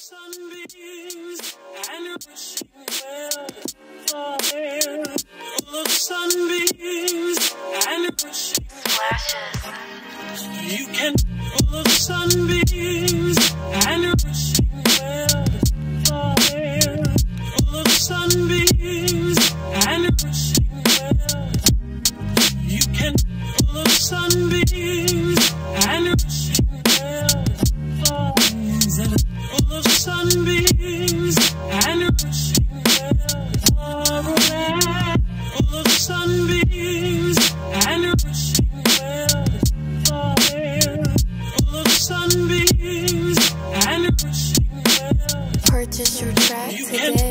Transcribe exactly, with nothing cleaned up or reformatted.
sunbeams and wishing well for air. Full of sunbeams and wishing Splashious. you can. Full of sunbeams and wishing well for air. Full of sunbeams and wishing well. You can. Full of sunbeams and wishing well for air. Full of sunbeams and wishing well for air. Full of sunbeams and wishing well for air. Full of sunbeams and wishing well. Purchase your track You today. can